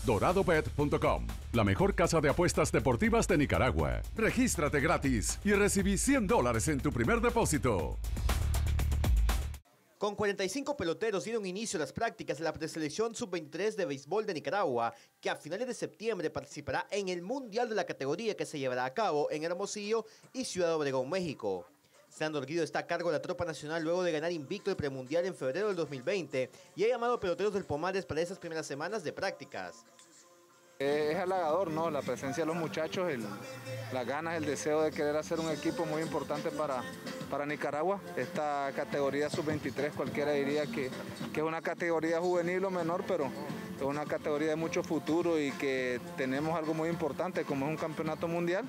DoradoBet.com, la mejor casa de apuestas deportivas de Nicaragua. Regístrate gratis y recibí $100 en tu primer depósito. Con 45 peloteros dieron inicio a las prácticas de la preselección sub-23 de béisbol de Nicaragua, que a finales de septiembre participará en el Mundial de la categoría que se llevará a cabo en Hermosillo y Ciudad Obregón, México. Sandor Guido está a cargo de la tropa nacional luego de ganar invicto el premundial en febrero del 2020 y ha llamado a peloteros del Pomares para esas primeras semanas de prácticas. Es halagador, ¿no? La presencia de los muchachos, las ganas, el deseo de querer hacer un equipo muy importante para Nicaragua. Esta categoría sub-23 cualquiera diría que es una categoría juvenil o menor, pero es una categoría de mucho futuro y que tenemos algo muy importante como es un campeonato mundial.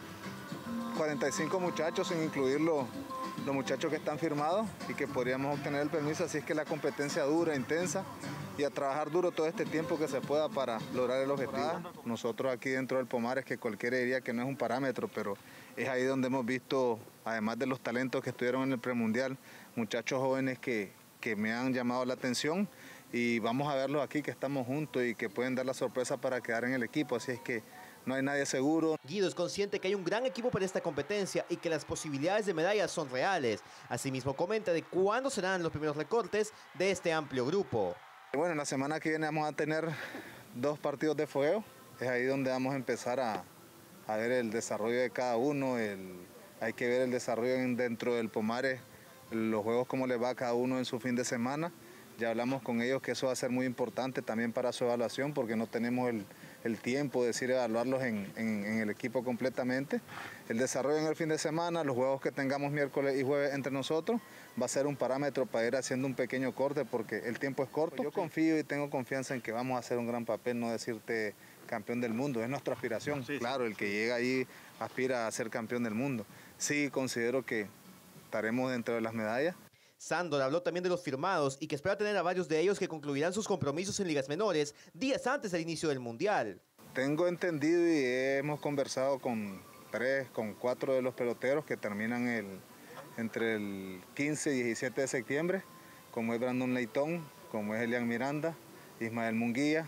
45 muchachos sin incluir los muchachos que están firmados y que podríamos obtener el permiso, así es que la competencia dura, intensa y a trabajar duro todo este tiempo que se pueda para lograr el objetivo. Nosotros aquí dentro del Pomares, que cualquiera diría que no es un parámetro, pero es ahí donde hemos visto, además de los talentos que estuvieron en el premundial, muchachos jóvenes que me han llamado la atención y vamos a verlos aquí que estamos juntos y que pueden dar la sorpresa para quedar en el equipo, así es que no hay nadie seguro. Guido es consciente que hay un gran equipo para esta competencia y que las posibilidades de medallas son reales. Asimismo comenta de cuándo serán los primeros recortes de este amplio grupo. Bueno, la semana que viene vamos a tener 2 partidos de fogueo. Es ahí donde vamos a empezar a ver el desarrollo de cada uno. Hay que ver el desarrollo dentro del Pomares, los juegos cómo les va a cada uno en su fin de semana. Ya hablamos con ellos que eso va a ser muy importante también para su evaluación porque no tenemos el tiempo de decir evaluarlos en el equipo completamente. El desarrollo en el fin de semana, los juegos que tengamos miércoles y jueves entre nosotros, va a ser un parámetro para ir haciendo un pequeño corte porque el tiempo es corto. Yo confío y tengo confianza en que vamos a hacer un gran papel, no decirte campeón del mundo, es nuestra aspiración. Sí, claro, el que llega allí aspira a ser campeón del mundo. Sí, considero que estaremos dentro de las medallas. Sandor habló también de los firmados y que espera tener a varios de ellos que concluirán sus compromisos en ligas menores días antes del inicio del Mundial. Tengo entendido y hemos conversado con 4 de los peloteros que terminan entre el 15 y 17 de septiembre, como es Brandon Leitón, como es Elian Miranda, Ismael Munguía,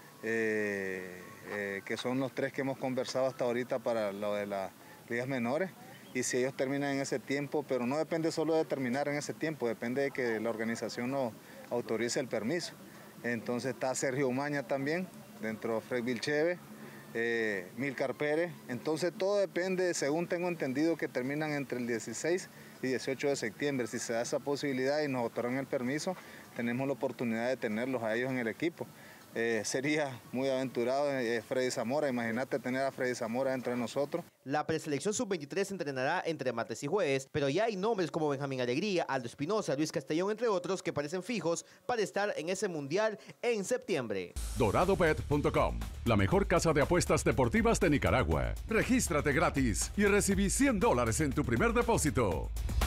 que son los 3 que hemos conversado hasta ahorita para lo de las ligas menores. Y si ellos terminan en ese tiempo, pero no depende solo de terminar en ese tiempo, depende de que la organización nos autorice el permiso. Entonces está Sergio Umaña también, dentro de Fred Vilcheve, Milcar Pérez. Entonces todo depende, según tengo entendido, que terminan entre el 16 y 18 de septiembre. Si se da esa posibilidad y nos otorgan el permiso, tenemos la oportunidad de tenerlos a ellos en el equipo. Sería muy aventurado Freddy Zamora, imagínate tener a Freddy Zamora dentro de nosotros. La preselección sub-23 se entrenará entre martes y jueves, pero ya hay nombres como Benjamín Alegría, Aldo Espinosa, Luis Castellón, entre otros, que parecen fijos para estar en ese mundial en septiembre. DoradoBet.com, la mejor casa de apuestas deportivas de Nicaragua. Regístrate gratis y recibí $100 en tu primer depósito.